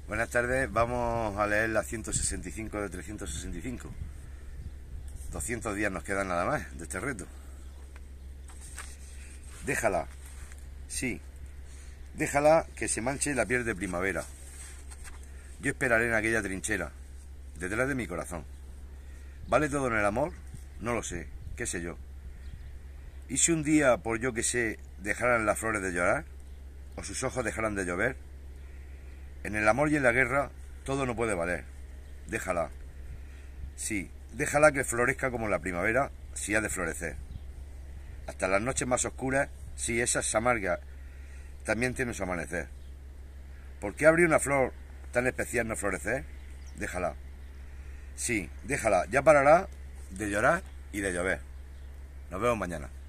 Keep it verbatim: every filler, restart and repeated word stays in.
Buenas tardes, vamos a leer la ciento sesenta y cinco de trescientos sesenta y cinco. doscientos días nos quedan nada más de este reto. Déjala, sí, déjala que se manche la piel de primavera. Yo esperaré en aquella trinchera, detrás de mi corazón. ¿Vale todo en el amor? No lo sé, qué sé yo. ¿Y si un día, por yo que sé, dejaran las flores de llorar? ¿O sus ojos dejaran de llover? En el amor y en la guerra todo no puede valer. Déjala. Sí, déjala que florezca como la primavera, si ha de florecer. Hasta las noches más oscuras, si esas amargas, también tienen su amanecer. ¿Por qué habría una flor tan especial no florecer? Déjala. Sí, déjala. Ya parará de llorar y de llover. Nos vemos mañana.